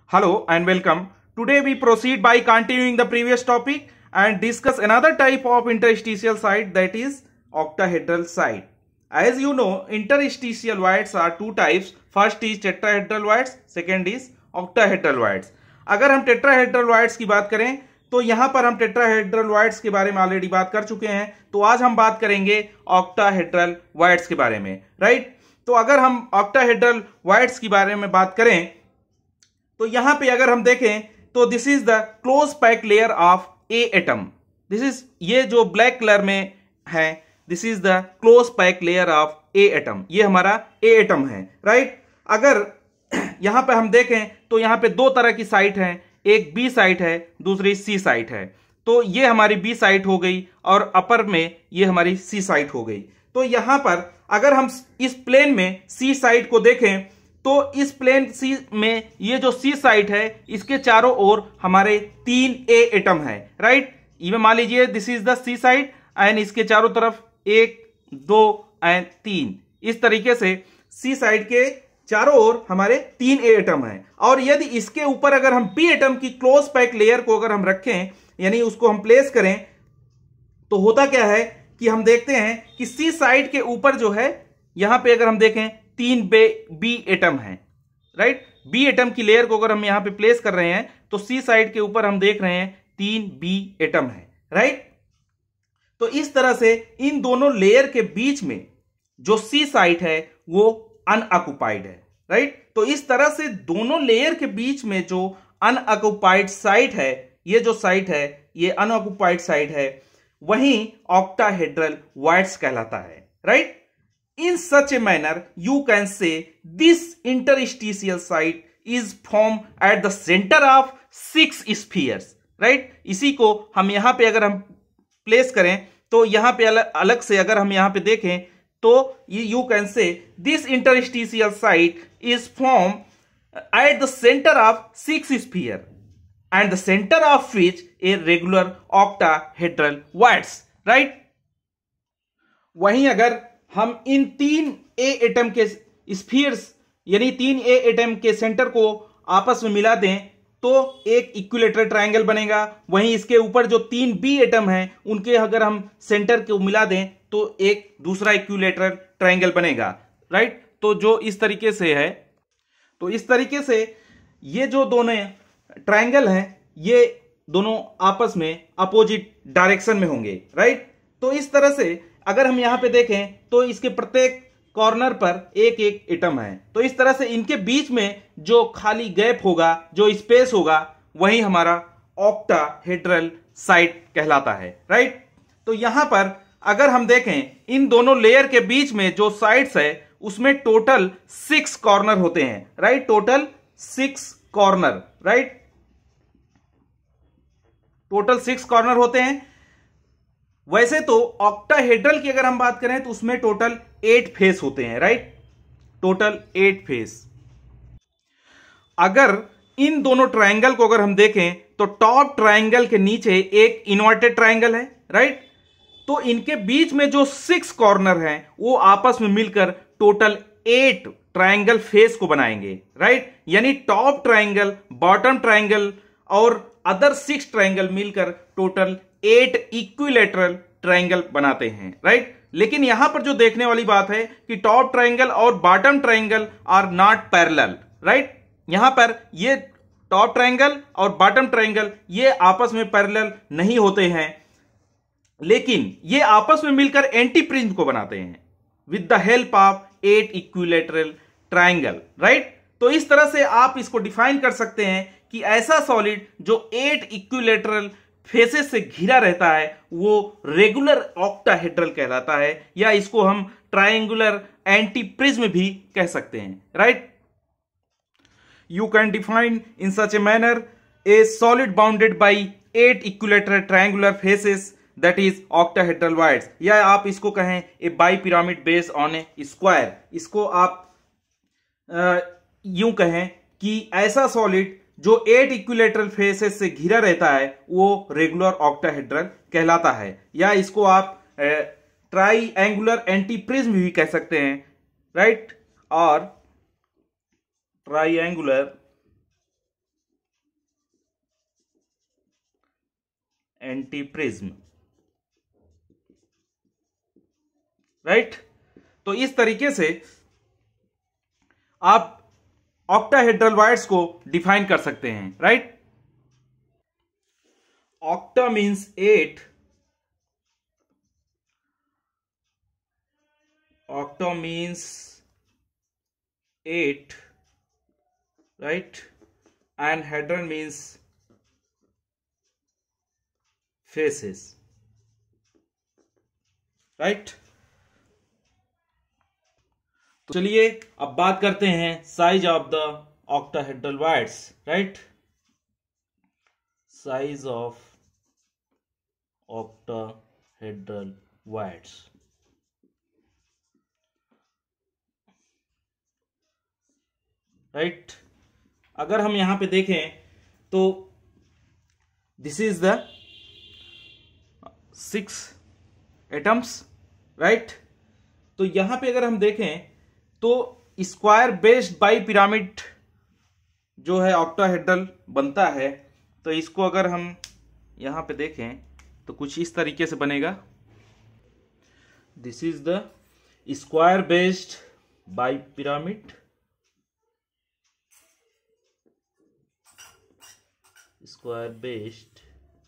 Hello and welcome. Today we proceed by continuing the previous topic and discuss another type of interstitial site, that is octahedral site. As you know, interstitial voids are two types. First is tetrahedral voids, second is octahedral voids. अगर हम tetrahedral voids की बात करें तो यहां पर हम tetrahedral voids के बारे में ऑलरेडी बात कर चुके हैं, तो आज हम बात करेंगे octahedral voids के बारे में, राइट। तो अगर हम octahedral voids के बारे में बात करें तो यहां पे अगर हम देखें तो this is the close pack layer of a atom. This is, ये जो ब्लैक कलर में है, this is the close pack layer of a atom. ये हमारा ए एटम है, राइट। अगर यहां पे हम देखें तो यहां पे दो तरह की साइट है, एक बी साइट है, दूसरी सी साइट है। तो ये हमारी बी साइट हो गई और अपर में ये हमारी सी साइट हो गई। तो यहां पर अगर हम इस प्लेन में सी साइट को देखें तो इस प्लेन सी में ये जो सी साइट है इसके चारों ओर हमारे तीन ए एटम है, राइट। ये मान लीजिए this is the C site and इसके चारों तरफ 1 2 एंड 3, इस तरीके से सी साइड के चारों ओर हमारे तीन ए एटम है। और यदि इसके ऊपर अगर हम बी एटम की क्लोज पैक लेयर को अगर हम रखें, यानी उसको हम प्लेस करें, तो होता क्या है कि हम देखते हैं कि सी साइड के ऊपर जो है यहां पे अगर हम देखें तीन बी एटम है, राइट। बी एटम की लेयर को अगर हम यहां पे प्लेस कर रहे हैं तो सी साइड के ऊपर हम देख रहे हैं तीन बी एटम है, राइट। तो इस तरह से इन दोनों लेयर के बीच में जो सी साइट है वो अनऑक्युपाइड है, राइट। तो इस तरह से दोनों लेयर के बीच में जो अनऑक्युपाइड साइट है, ये जो साइट है ये अनऑक्युपाइड साइट है, वहीं ऑक्टाहेड्रल वॉइड्स कहलाता है, right. In such a manner, you can say this interstitial site is formed at the center of 6 spheres, right? इसी को हम यहां पे अगर हम प्लेस करें तो यहां पे अलग से अगर हम यहां पे देखें तो you can say this interstitial site is formed at the center of 6 spheres and the center of which a regular octahedral voids, right? वहीं अगर हम इन तीन ए एटम के स्फीयर्स यानी तीन ए एटम के सेंटर को आपस में मिला दें तो एक इक्विलेटरल ट्रायंगल बनेगा। वहीं इसके ऊपर जो तीन बी एटम हैं उनके अगर हम सेंटर को मिला दें तो एक दूसरा इक्विलेटरल ट्रायंगल बनेगा, राइट। तो जो इस तरीके से है, तो इस तरीके से ये जो दोनों ट्रायंगल हैं ये दोनों आपस में अपोजिट डायरेक्शन में होंगे, राइट। तो इस तरह से अगर हम यहां पे देखें तो इसके प्रत्येक कॉर्नर पर एक एक एटम है। तो इस तरह से इनके बीच में जो खाली गैप होगा, जो स्पेस होगा, वही हमारा ऑक्टाहेड्रल साइट कहलाता है, राइट। तो यहां पर अगर हम देखें इन दोनों लेयर के बीच में जो साइड्स है उसमें टोटल 6 कॉर्नर होते हैं, right. Total 6 corner, right. Total 6 corner होते हैं। वैसे तो ऑक्टाहेड्रल की अगर हम बात करें तो उसमें टोटल 8 फेस होते हैं, राइट। Total 8 face. अगर इन दोनों ट्रायंगल को अगर हम देखें तो टॉप ट्रायंगल के नीचे एक इन्वर्टेड ट्रायंगल है, राइट। तो इनके बीच में जो 6 कॉर्नर हैं वो आपस में मिलकर टोटल 8 ट्रायंगल फेस को बनाएंगे, राइट। यानी टॉप ट्रायंगल, बॉटम ट्रायंगल और अदर 6 ट्रायंगल मिलकर टोटल 8 इक्विलेटरल ट्रायंगल बनाते हैं, राइट। लेकिन यहां पर जो देखने वाली बात है कि टॉप ट्रायंगल और bottom triangle are not parallel, right. यहां पर ये टॉप ट्रायंगल और बॉटम ट्रायंगल ये आपस में पैरेलल नहीं होते हैं, लेकिन ये आपस में मिलकर एंटी प्रिज्म को बनाते हैं with the help of 8 equilateral triangle, right. तो इस तरह से आप इसको डिफाइन कर सकते हैं कि ऐसा सॉलिड जो 8 इक्विलेटरल फेसेस से घिरा रहता है वो रेगुलर ऑक्टाहेड्रल कहलाता है, या इसको हम ट्रायंगुलर एंटी प्रिज्म भी कह सकते हैं, right. You can define in such a manner a solid bounded by 8 equilateral triangular faces that is octahedral voids, या आप इसको कहें a bipyramid based on a square. इसको आप यूं कहें कि ऐसा सॉलिड जो 8 इक्विलेटरल फेसेस से घिरा रहता है वो रेगुलर ऑक्टाहेड्रल कहलाता है, या इसको आप ट्राई एंगुलर एंटी प्रिज्म भी कह सकते हैं, राइट। और triangular antiprism, right. तो इस तरीके से आप ऑक्टाहेड्रल वायर्स को डिफाइन कर सकते हैं, right. Octa means 8, octa means 8, right, and hedron means faces, right। तो चलिए अब बात करते हैं size of the octahedral voids, right. Size of octahedral wires, right. अगर हम यहां पे देखें तो this is the 6 atoms, right. तो यहां पे अगर हम देखें तो स्क्वायर बेस्ड बाई पिरामिड जो है ऑक्टाहेड्रल बनता है। तो इसको अगर हम यहां पे देखें तो कुछ इस तरीके से बनेगा। This is the square based bipyramid, square based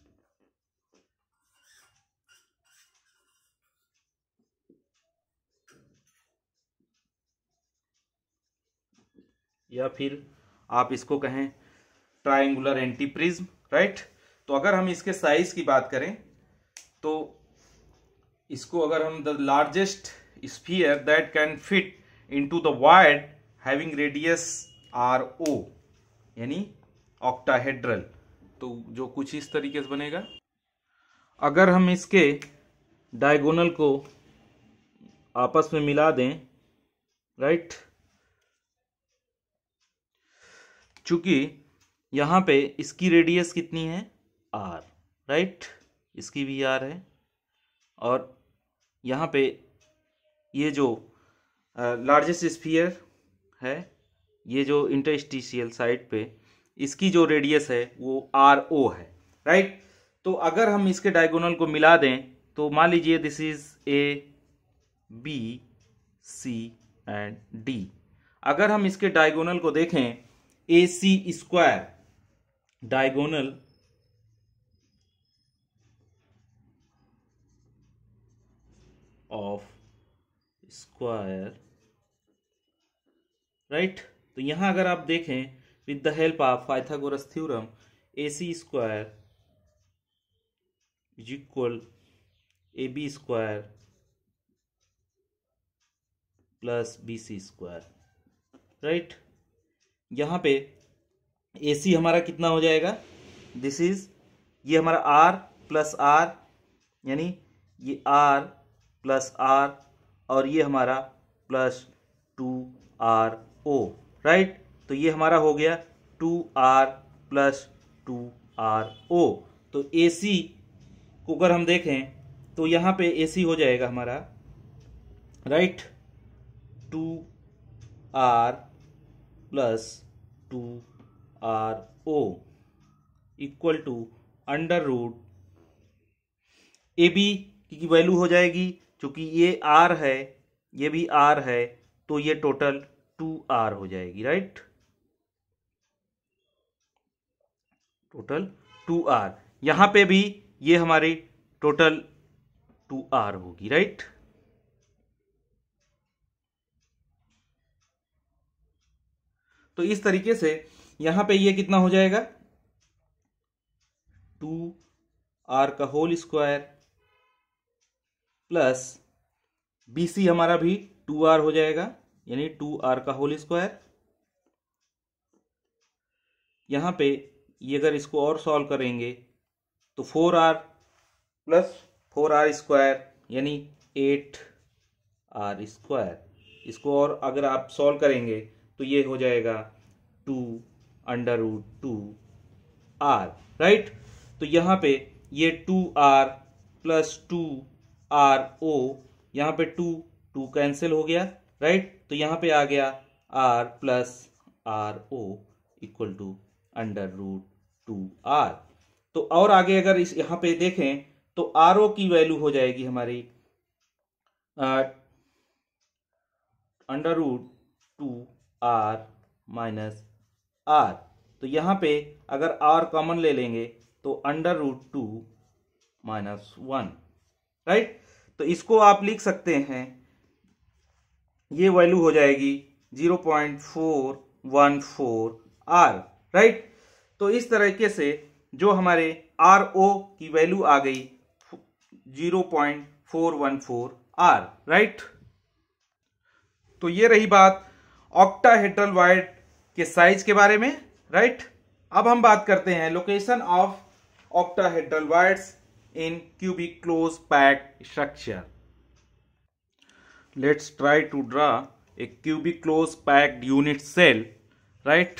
या फिर आप इसको कहें ट्रायंगुलर एंटी प्रिज्म, राइट। तो अगर हम इसके साइज की बात करें तो इसको अगर हम the largest sphere that can fit into the void having radius RO यानी ऑक्टाहेड्रल, तो जो कुछ इस तरीके से बनेगा। अगर हम इसके डायगोनल को आपस में मिला दें, राइट, चूंकि यहां पे इसकी रेडियस कितनी है R, राइट, इसकी भी R है, और यहाँ पे ये जो लार्जेस्ट स्फीयर है, ये जो इंटरस्टिशियल साइड पे इसकी जो रेडियस है वो RO है, राइट। तो अगर हम इसके डायगोनल को मिला दें तो मान लीजिए this is A, B, C and D। अगर हम इसके डायगोनल को देखें AC square, diagonal of square, right. तो यहां अगर आप देखें with the help of Pythagoras theorem AC square is equal AB square plus BC square, right. यहां पे AC हमारा कितना हो जाएगा, दिस इज ये हमारा R प्लस R, यानी ये R प्लस R और ये हमारा प्लस 2RO, राइट। तो ये हमारा हो गया 2R प्लस 2RO। तो AC को अगर हम देखें तो यहां पे AC हो जाएगा हमारा, right, 2R plus 2RO equal to under root AB की वैल्यू हो जाएगी, क्योंकि ये R है ये भी R है, तो ये टोटल 2R हो जाएगी, राइट, टोटल 2R। यहां पे भी ये हमारी टोटल 2R होगी, राइट। तो इस तरीके से यहां पे ये कितना हो जाएगा, 2R का होल स्क्वायर प्लस BC हमारा भी 2R हो जाएगा, यानी 2R का होल स्क्वायर। यहां पे ये अगर इसको और सॉल्व करेंगे तो 4R प्लस 4R स्क्वायर यानी 8R स्क्वायर। इसको और अगर आप सॉल्व करेंगे तो ये हो जाएगा 2 अंडर रूट 2R, राइट। तो यहां पे ये 2R प्लस 2RO, यहां पे 2 कैंसिल हो गया, राइट। तो यहां पे आ गया R plus RO equal to under root 2R। तो और आगे अगर इस यहां पे देखें तो आर ओ की वैल्यू हो जाएगी हमारी under root 2r minus r। तो यहां पे अगर r कॉमन ले लेंगे तो अंडर रूट 2 माइनस 1, राइट। तो इसको आप लिख सकते हैं, ये वैल्यू हो जाएगी 0.414r, राइट। तो इस तरीके से जो हमारे आर ओ की वैल्यू आ गई 0.414r, राइट। तो ये रही बात ऑक्टाहेड्रल वायर्ड के साइज के बारे में, राइट। अब हम बात करते हैं location of octahedral voids in cubic close packed structure. Let's try to draw a cubic close packed unit cell, right.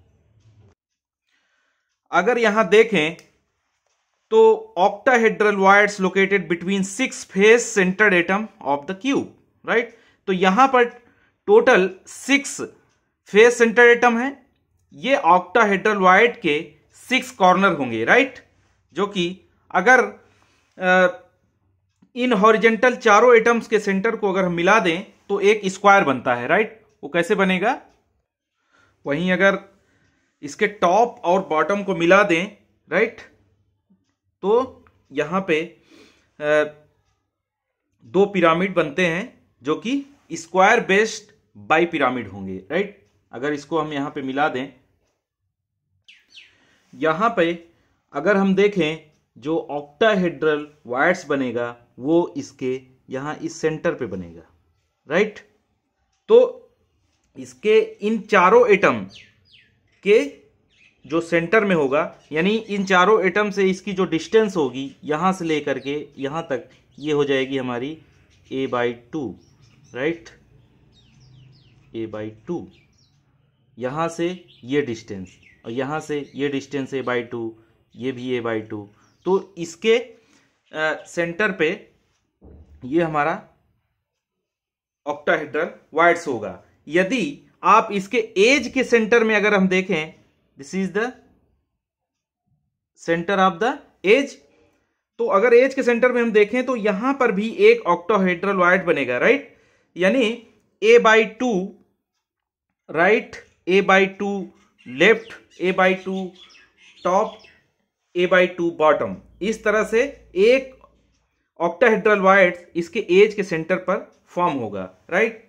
अगर यहां देखें तो octahedral voids located between 6 face centred atom of the cube, right. तो यहां पर total 6 face centred atom है। ये octahedral wired के 6 कॉर्नर होंगे, राइट। जो कि अगर इन हॉरिजेंटल चारों एटम्स के सेंटर को अगर हम मिला दें तो एक स्क्वायर बनता है, राइट। वो कैसे बनेगा? वहीं अगर इसके टॉप और बॉटम को मिला दें, राइट, तो यहां पे 2 पिरामिड बनते हैं जो कि स्क्वायर बेस्ड बाई पिरामिड होंगे, राइट। अगर इसको हम यहां पे मिला दें, यहां पे अगर हम देखें जो ऑक्टाहेड्रल वायर्स बनेगा वो इसके यहां इस सेंटर पे बनेगा, राइट। तो इसके इन चारों एटम के जो सेंटर में होगा, यानी इन चारों एटम से इसकी जो डिस्टेंस होगी यहां से लेकर के यहां तक, ये हो जाएगी हमारी a/2, राइट, a/2। यहां से ये डिस्टेंस और यहां से ये डिस्टेंस a/2, ये भी a/2। तो इसके सेंटर पे ये हमारा ऑक्टाहेड्रल वायर्ड्स होगा। यदि आप इसके एज के सेंटर में अगर हम देखें, this is the centre of the edge, तो अगर एज के सेंटर में हम देखें तो यहां पर भी एक ऑक्टाहेड्रल वायर्ड बनेगा, राइट। यानी a/2 right, a/2 left, a/2 top, a/2 bottom. इस तरह से एक ऑक्टाहेड्रल वायर्ड इसके एज के सेंटर पर फॉर्म होगा, राइट।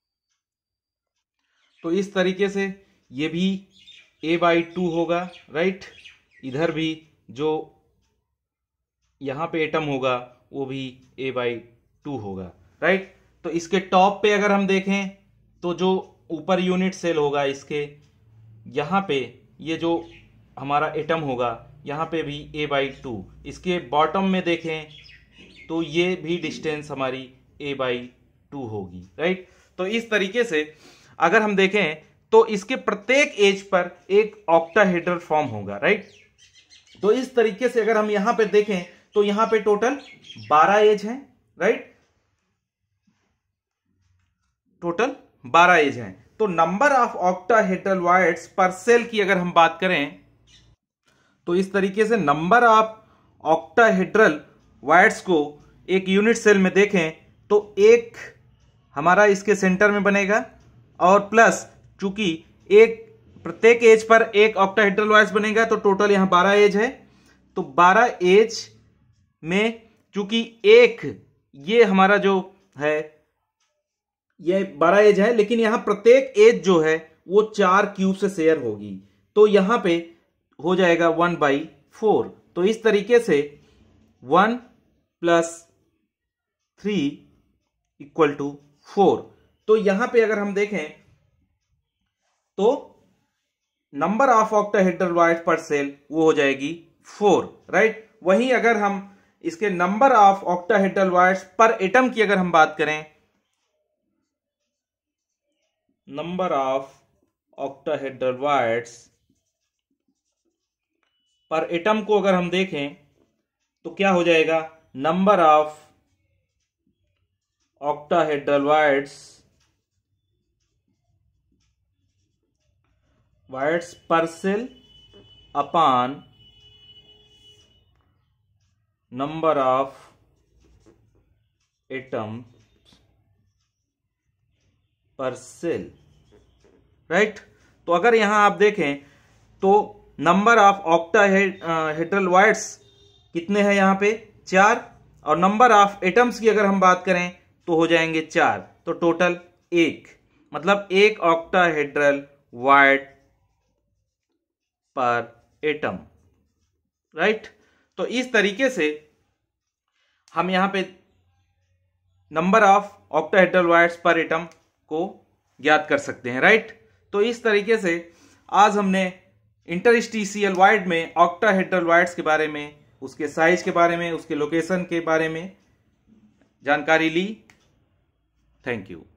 तो इस तरीके से ये भी a/2 होगा, राइट। इधर भी जो यहां पे एटम होगा वो भी a/2 होगा, राइट। तो इसके टॉप पे अगर हम देखें तो जो ऊपर यूनिट सेल होगा इसके, यहां पे ये जो हमारा एटम होगा यहां पे भी a/2। इसके बॉटम में देखें तो ये भी डिस्टेंस हमारी a/2 होगी, राइट। तो इस तरीके से अगर हम देखें तो इसके प्रत्येक एज पर एक ऑक्टाहेड्रल फॉर्म होगा, राइट। तो इस तरीके से अगर हम यहां पे देखें तो यहां पे टोटल 12 एज हैं, राइट, टोटल 12 एज हैं। तो number of octahedral voids per cell की अगर हम बात करें तो इस तरीके से नंबर ऑफ ऑक्टाहेड्रल वायर्ड्स को एक यूनिट सेल में देखें तो एक हमारा इसके सेंटर में बनेगा, और प्लस चूंकि एक प्रत्येक एज पर एक ऑक्टाहेड्रल वायर्स बनेगा तो टोटल यहां 12 एज है। तो 12 एज में चूंकि एक ये हमारा जो है ये 12 एज है, लेकिन यहां प्रत्येक एज जो है वो 4 क्यूब से शेयर होगी, तो यहां पे हो जाएगा 1/4। तो इस तरीके से 1 + 3 = 4। तो यहां पे अगर हम देखें तो number of octahedral voids per cell वो हो जाएगी 4, राइट। वहीं अगर हम इसके number of octahedral voids per atom की अगर हम बात करें, number of octahedral voids per atom को अगर हम देखें तो क्या हो जाएगा, number of octahedral voids per cell upon number of atom per cell, right. तो अगर यहां आप देखें तो नंबर ऑफ ऑक्टाहेड्रल वायर्स कितने हैं यहां पे 4, और नंबर ऑफ एटम्स की अगर हम बात करें तो हो जाएंगे 4, तो टोटल 1, मतलब 1 octahedral void per atom, right. तो इस तरीके से हम यहां पे number of octahedral voids per atom को ज्ञात कर सकते हैं, राइट। तो इस तरीके से आज हमने इंटरस्टिशियल वायर में ऑक्टाहेड्रल वायर्स के बारे में, उसके साइज के बारे में, उसके लोकेशन के बारे में जानकारी ली। Thank you.